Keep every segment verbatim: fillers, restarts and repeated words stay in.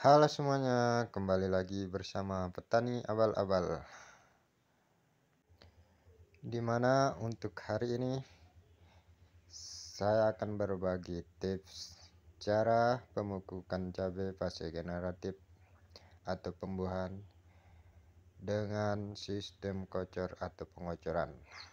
Halo semuanya, kembali lagi bersama Petani Abal-Abal. Dimana untuk hari ini saya akan berbagi tips cara pemupukan cabai fase generatif atau pembuahan dengan sistem kocor atau pengocoran.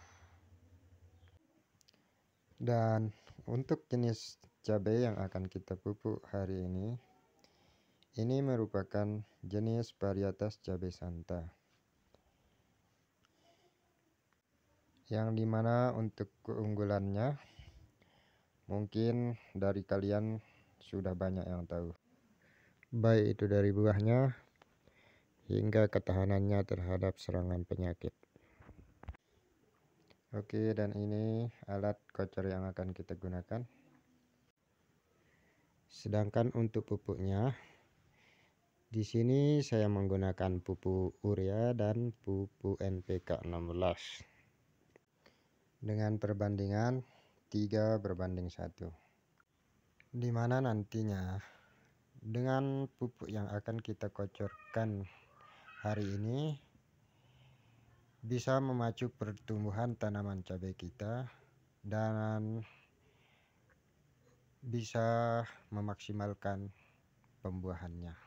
Dan untuk jenis cabai yang akan kita pupuk hari ini, ini merupakan jenis varietas cabai santa, yang dimana untuk keunggulannya mungkin dari kalian sudah banyak yang tahu, baik itu dari buahnya hingga ketahanannya terhadap serangan penyakit. Oke, dan ini alat kocor yang akan kita gunakan. Sedangkan untuk pupuknya, di sini saya menggunakan pupuk urea dan pupuk N P K enam belas dengan perbandingan tiga berbanding satu, dimana nantinya dengan pupuk yang akan kita kocorkan hari ini bisa memacu pertumbuhan tanaman cabai kita dan bisa memaksimalkan pembuahannya.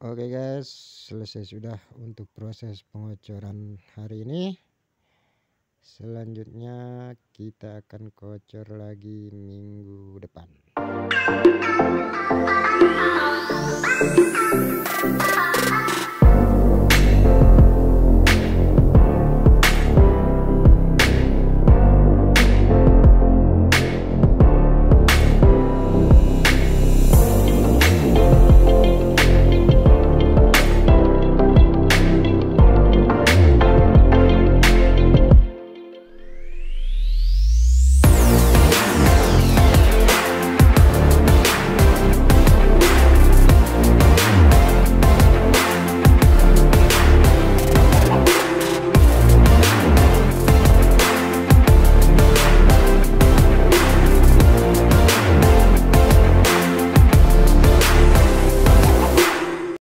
Oke guys, selesai sudah untuk proses pengocoran hari ini. Selanjutnya kita akan kocor lagi minggu depan.